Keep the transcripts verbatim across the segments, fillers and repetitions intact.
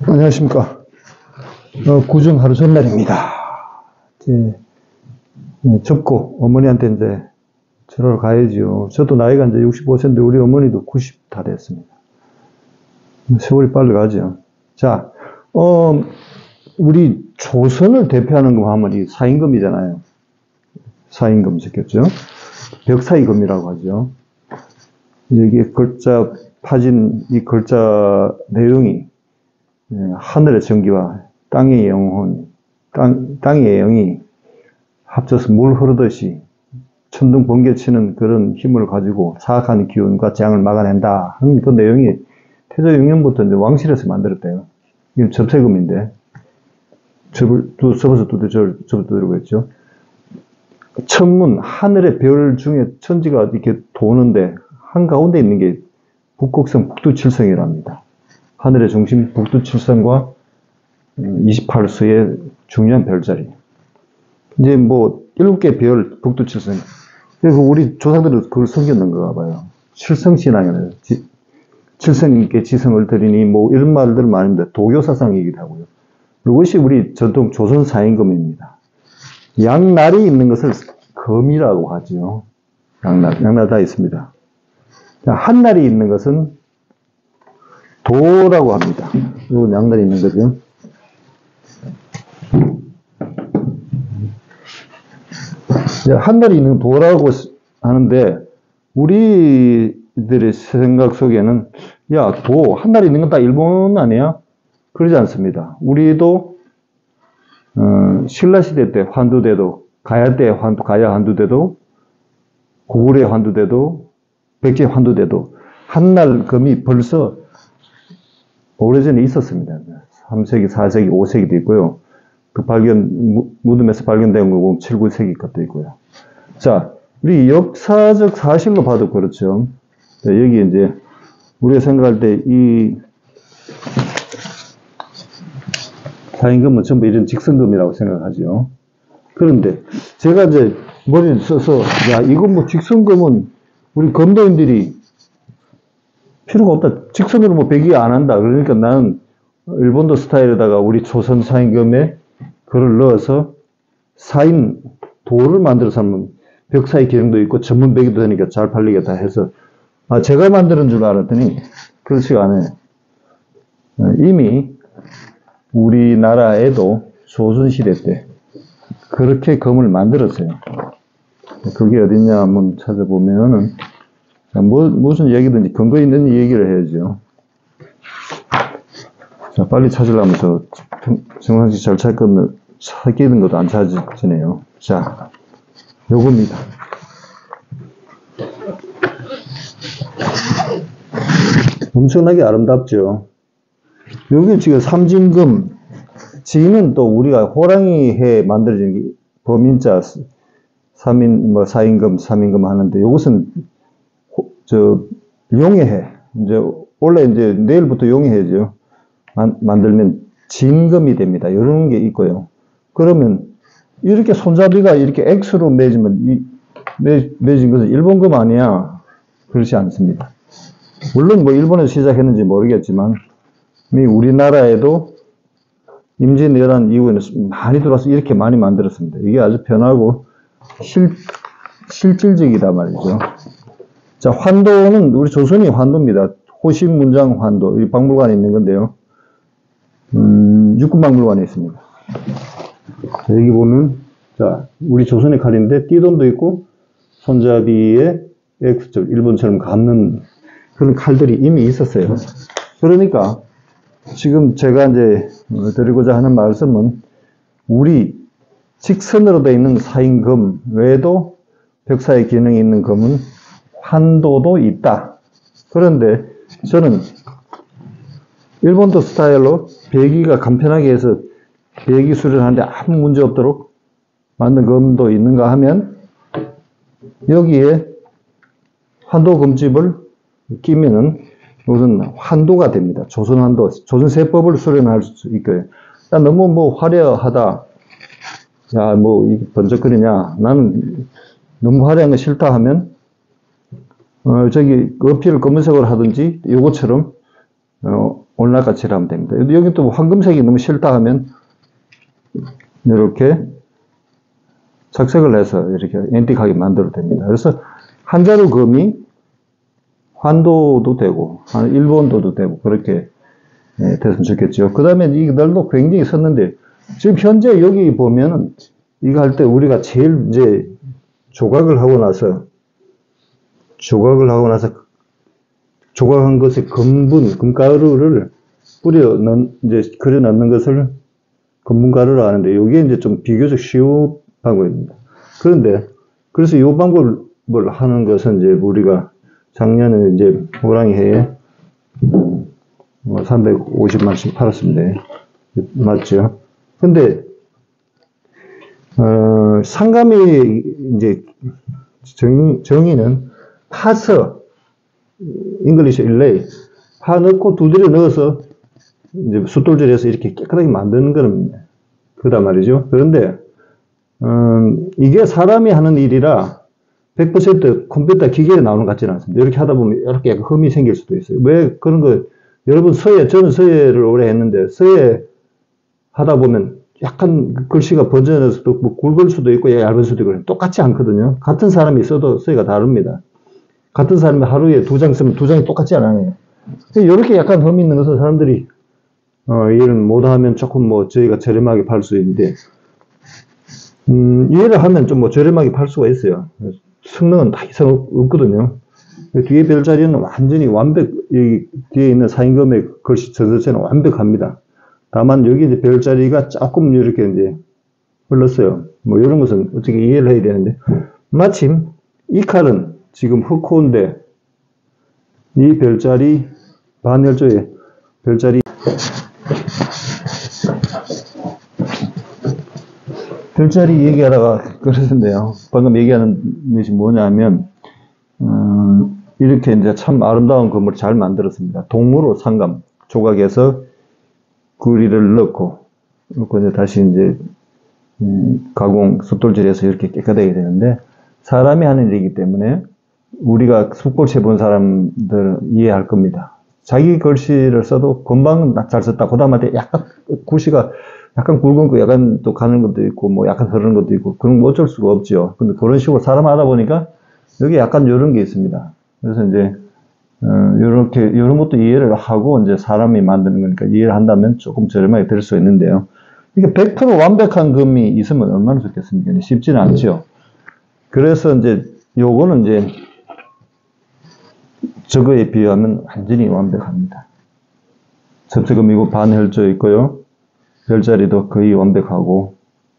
안녕하십니까. 어, 구정 하루 전날입니다. 이제, 예, 접고 어머니한테 이제 절하러 가야지요. 저도 나이가 이제 육십오 세인데 우리 어머니도 구십 다 됐습니다. 세월이 빨리 가죠. 자, 어, 우리 조선을 대표하는 거 하면 이 사임금이잖아요. 사임금 적혔죠. 벽사이금이라고 하죠. 여기 글자 파진 이 글자 내용이 하늘의 전기와 땅의 영혼, 땅, 땅의 영이 합쳐서 물 흐르듯이 천둥 번개치는 그런 힘을 가지고 사악한 기운과 재앙을 막아낸다 하는 그 내용이 태조 육 년부터 이제 왕실에서 만들었대요. 이건 접세금인데, 접을, 두, 접어서 두대 접어 두드리고 있죠. 천문, 하늘의 별 중에 천지가 이렇게 도는데, 한가운데 있는 게 북극성 북두칠성이랍니다. 하늘의 중심 북두칠성과 이십팔 수의 중요한 별자리. 이제 뭐, 일곱 개 별, 북두칠성. 그래서 우리 조상들은 그걸 섬겼는 건가 봐요. 칠성신앙이라요. 칠성님께 지성을 드리니, 뭐, 이런 말들 많은데, 도교사상이기도 하고요. 이것이 우리 전통 조선 사임금입니다. 양날이 있는 것을 금이라고 하죠. 양날, 양날 다 있습니다. 한날이 있는 것은 도라고 합니다. 이건 양날이 있는 거죠. 한날이 있는 도라고 하는데, 우리들의 생각 속에는, 야, 도, 한날이 있는 건 다 일본 아니야? 그러지 않습니다. 우리도, 어, 신라시대 때 환두대도, 가야 때 환두, 가야 환두대도, 고구려 환두대도, 백제 환두대도, 한날 금이 벌써 오래전에 있었습니다. 삼 세기, 사 세기, 오 세기도 있고요. 그 발견, 무덤에서 발견된 거 보면 칠, 구 세기 것도 있고요. 자, 우리 역사적 사실로 봐도 그렇죠. 자, 여기 이제, 우리가 생각할 때 이, 사임금은 전부 이런 직선금이라고 생각하죠. 그런데, 제가 이제 머리를 써서, 야, 이건 뭐 직선금은 우리 검도인들이 필요가 없다. 직선으로 뭐 배기 안 한다. 그러니까 나는 일본도 스타일에다가 우리 조선 사임금에 그걸 넣어서 사임 도를 만들어서 하면 벽사의 기능도 있고 전문 배기도 되니까 잘 팔리겠다 해서 아 제가 만드는 줄 알았더니 그렇지가 않아요. 이미 우리나라에도 조선시대 때 그렇게 금을 만들었어요. 그게 어딨냐 한번 찾아보면은 뭐, 무슨 얘기든지 근거 있는 얘기를 해야죠. 자, 빨리 찾으려면 저 정상식 잘 찾거든, 찾기는 것도 안 찾으시네요. 자, 요겁니다. 엄청나게 아름답죠. 여기 지금 삼진금, 지는 또 우리가 호랑이해 만들어진 게 범인자, 삼인, 뭐, 사임금, 삼임금 하는데, 요것은, 호, 저, 용해해. 이제, 원래 이제 내일부터 용해죠. 만, 만들면 진금이 됩니다. 이런 게 있고요. 그러면, 이렇게 손잡이가 이렇게 X로 맺으면, 이, 매, 맺은 것은 일본금 아니야? 그렇지 않습니다. 물론 뭐, 일본에서 시작했는지 모르겠지만, 우리나라에도 임진왜란 이후에는 많이 들어와서 이렇게 많이 만들었습니다. 이게 아주 편하고, 실, 실질적이다 말이죠. 자, 환도는 우리 조선이 환도입니다. 호신문장 환도. 이 박물관에 있는 건데요. 음, 육군박물관에 있습니다. 자, 여기 보면, 자, 우리 조선의 칼인데, 띠돈도 있고, 손잡이에 X절, 일본처럼 감는 그런 칼들이 이미 있었어요. 그러니까, 지금 제가 이제 드리고자 하는 말씀은, 우리 직선으로 되어 있는 사임금 외에도 벽사의 기능이 있는 금은 환도도 있다. 그런데 저는 일본도 스타일로 배기가 간편하게 해서 배기 수련하는데 아무 문제 없도록 만든 금도 있는가 하면 여기에 환도 금집을 끼면은 무슨 환도가 됩니다. 조선 환도, 조선 세법을 수련할 수 있고요. 너무 뭐 화려하다. 야, 뭐, 이게 번쩍거리냐. 나는 너무 화려한 거 싫다 하면, 어, 저기, 어필을 검은색으로 하든지, 요것처럼, 어, 올라같이 하면 됩니다. 여기 또 황금색이 너무 싫다 하면 이렇게 착색을 해서 이렇게 앤틱하게 만들어도 됩니다. 그래서 한자로 금이 환도도 되고 일본도도 되고 그렇게 됐으면 좋겠죠. 그 다음에 이들도 굉장히 썼는데 지금 현재 여기 보면은 이거 할 때 우리가 제일 이제 조각을 하고 나서 조각을 하고 나서 조각한 것에 금분, 금가루를 뿌려 넣, 이제 그려 넣는 것을 금분가루로 하는데, 이게 이제 좀 비교적 쉬운 방법입니다. 그런데, 그래서 이 방법을 하는 것은 이제 우리가 작년에 이제 호랑이 해에 뭐 삼백오십만씩 팔았습니다. 맞죠? 근데, 어, 상감이 이제 정, 정의는 파서, 잉글리시 일레이, 파 넣고 두드려 넣어서 이제 숫돌질해서 이렇게 깨끗하게 만드는 거는 그다 말이죠. 그런데 음, 이게 사람이 하는 일이라 백 퍼센트 컴퓨터 기계에 나오는 것 같지는 않습니다. 이렇게 하다 보면 이렇게 약간 흠이 생길 수도 있어요. 왜 그런 거, 여러분 서예, 저는 서예를 오래 했는데 서예 하다 보면 약간 글씨가 번져서 수도 있고 굵을 수도 있고 얇은 수도 있고 똑같지 않거든요. 같은 사람이 써도 서예가 다릅니다. 같은 사람이 하루에 두 장 쓰면 두 장이 똑같지 않아요. 이렇게 약간 흠이 있는 것은 사람들이 어, 이해를 못하면 조금 뭐 저희가 저렴하게 팔 수 있는데, 음, 이해를 하면 좀 뭐 저렴하게 팔 수가 있어요. 성능은 다 이상 없거든요. 뒤에 별자리는 완전히 완벽, 이 뒤에 있는 사인금의 글씨 전체는 완벽합니다. 다만 여기 이제 별자리가 조금 이렇게 이제 흘렀어요. 뭐 이런 것은 어떻게 이해를 해야 되는데, 마침 이 칼은 지금 흑호인데 이 별자리 반열조에 별자리 별자리 얘기하다가 그러는데요. 방금 얘기하는 것이 뭐냐면 음, 이렇게 이제 참 아름다운 건물을 잘 만들었습니다. 동무로 상감 조각에서 구리를 넣고 넣고 이제 다시 이제 음, 가공 숫돌질해서 이렇게 깨끗하게 되는데, 사람이 하는 일이기 때문에 우리가 숫골체 본 사람들 이해할 겁니다. 자기 글씨를 써도 금방 잘 썼다. 그 다음에 약간 글씨가 약간 굵은 거, 약간 또 가는 것도 있고, 뭐 약간 흐르는 것도 있고, 그런 거 어쩔 수가 없죠. 근데 그런 식으로 사람 하다 보니까 여기 약간 이런 게 있습니다. 그래서 이제, 어, 요렇게, 요런 것도 이해를 하고 이제 사람이 만드는 거니까 이해를 한다면 조금 저렴하게 될 수 있는데요. 이게 백 퍼센트 완벽한 금이 있으면 얼마나 좋겠습니까? 쉽지는 않죠. 그래서 이제 요거는 이제 저거에 비하면 완전히 완벽합니다. 섭세금이고 반혈조 있고요. 별자리도 거의 완벽하고,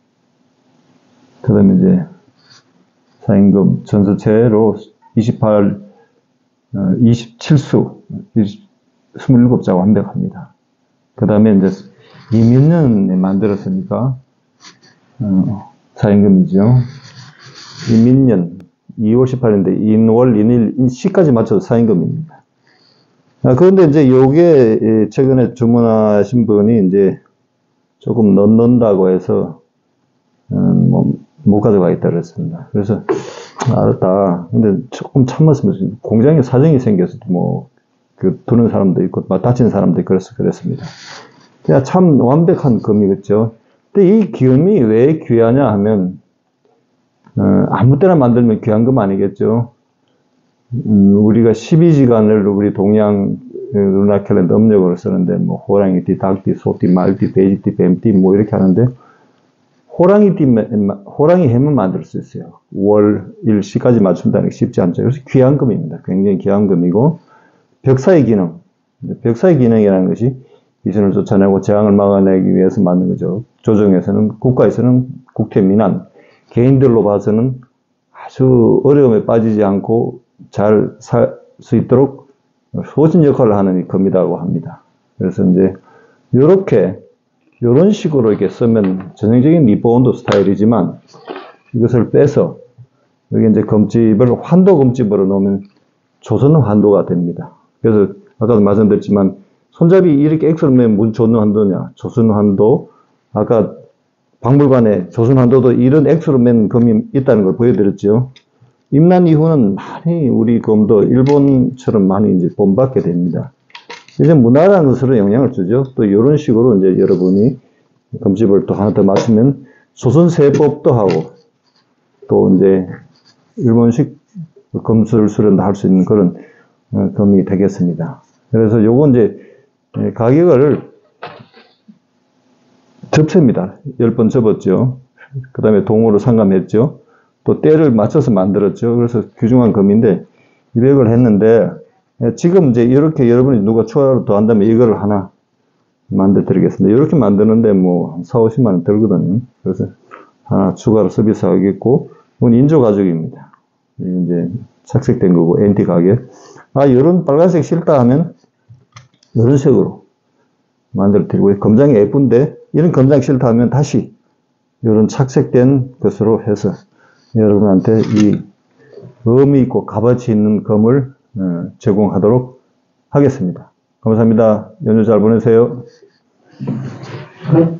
그 다음에 이제 사인금 전서체로 이십팔, 어, 이십칠 수, 이십칠 자 완벽합니다. 그 다음에 이제 이민년에 만들었으니까, 어, 사인금이죠. 이민년, 이월 십팔일인데, 인월, 인일, 인시까지 맞춰서 사인금입니다. 아, 그런데 이제 요게 최근에 주문하신 분이 이제 조금 넣는다고 해서, 음, 뭐, 못 가져가겠다 그랬습니다. 그래서, 알았다. 근데 조금 참았으면, 공장에 사정이 생겨서 뭐, 그, 두는 사람도 있고, 막 다친 사람도 있고, 그래서 그랬습니다. 그냥 참 완벽한 금이겠죠. 근데 이 금이 왜 귀하냐 하면, 어, 아무 때나 만들면 귀한 금 아니겠죠. 음, 우리가 십이 지간을 우리 동양 루나캘린더 음력으로 쓰는데, 뭐, 호랑이띠, 닭띠, 소띠, 말띠, 돼지띠, 뱀띠, 뭐, 이렇게 하는데, 호랑이띠, 호랑이 해만 만들 수 있어요. 월, 일, 시까지 맞춘다는 게 쉽지 않죠. 그래서 귀한 금입니다. 굉장히 귀한 금이고, 벽사의 기능. 벽사의 기능이라는 것이 귀신을 쫓아내고 재앙을 막아내기 위해서 만든 거죠. 조정에서는, 국가에서는 국태 민안, 개인들로 봐서는 아주 어려움에 빠지지 않고 잘 살 수 있도록 소신 역할을 하는 금이라고 합니다. 그래서 이제 이렇게 이런 식으로 이렇게 쓰면 전형적인 리본드 스타일이지만, 이것을 빼서 여기 이제 금집을 환도 금집으로 놓으면 조선 환도가 됩니다. 그래서 아까도 말씀드렸지만 손잡이 이렇게 X로 내면 무슨 조선 환도냐? 조선 환도. 아까 박물관에 조선 환도도 이런 X로 맨 금이 있다는 걸 보여드렸죠. 임난 이후는 많이 우리 금도 일본처럼 많이 이제 본받게 됩니다. 이제 무난한 것으로 영향을 주죠. 또 이런 식으로 이제 여러분이 검집을 또 하나 더 맞추면 조선세법도 하고 또 이제 일본식 검술 수련도 할 수 있는 그런 검이 되겠습니다. 그래서 요거 이제 가격을 접습니다. 열 번 접었죠. 그 다음에 동으로 상감했죠. 또 때를 맞춰서 만들었죠. 그래서 귀중한 검인데 이백을 했는데 지금 이제 이렇게 여러분이 누가 추가로 더 한다면 이거를 하나 만들어 드리겠습니다. 이렇게 만드는데 뭐 한 사오십만 원 들거든요. 그래서 하나 추가로 서비스 하겠고, 이건 인조 가죽입니다. 이제 착색된 거고, 엔티 가격. 아, 이런 빨간색 싫다 하면 이런 색으로 만들어 드리고요. 검장이 예쁜데 이런 검장 싫다 하면 다시 이런 착색된 것으로 해서 여러분한테 이 의미 있고 값어치 있는 검을 제공하도록 하겠습니다. 감사합니다. 연휴 잘 보내세요.